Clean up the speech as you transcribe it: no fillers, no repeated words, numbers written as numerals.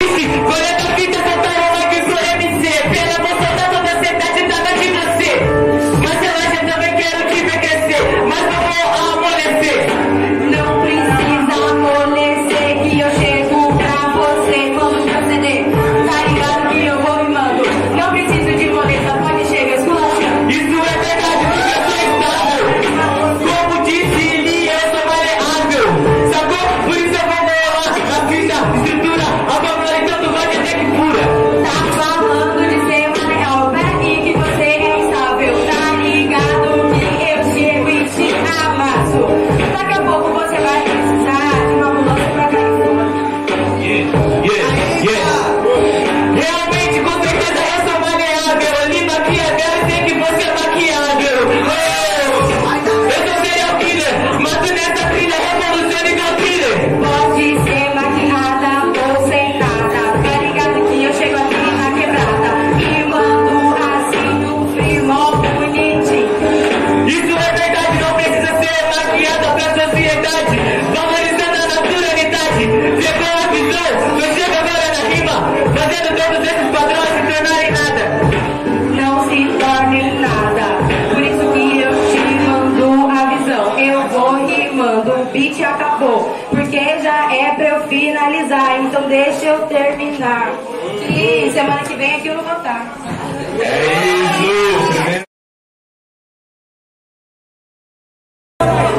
Coleta fita, solta uma que sou MC. Pela moça da toda a cidade tava de você. Mas relaxa, também quero te ver crescer. Mas não vou amolecer. Não precisa amolecer que eu chego pra você quando proceder. Tá ligado que eu vou e mando. Não preciso de moleza, pode chegar esculachando. Isso é verdade, porque eu sou estável. Como disse Eli, eu sou maleável. Sacou? Por isso eu vou molar a fita, estrutura, a babula e tanto vai até que pura. Tá falando de ser maleável, peraí que você é instável. Tá ligado que eu chego e te amasso. Daqui a pouco você vai precisar de uma ambulância pra cá em cima. Yeah. Realmente, com certeza eu sou maleável. Ali maquiavel e sei que você é maquiável. Eu sou serial killer, mas nessa trilha revoluciona igual thriller. Pode ser maquiada ou sem nada. Tá ligado que eu chego aqui na quebrada e mando assim no frio, mó bonitinho. Isso é verdade, não precisa ser maquiada pra sociedade. Valorizando a naturalidade. Pegou a visão, eu chego agora na rima, fazendo todos esses padrões se tornarem nada. Não se torne nada. Por isso que eu te mando a visão. Eu vou rimando, o beat acabou. Porque já é pra eu finalizar. Então deixa eu terminar. E semana que vem aqui eu não vou estar. É isso.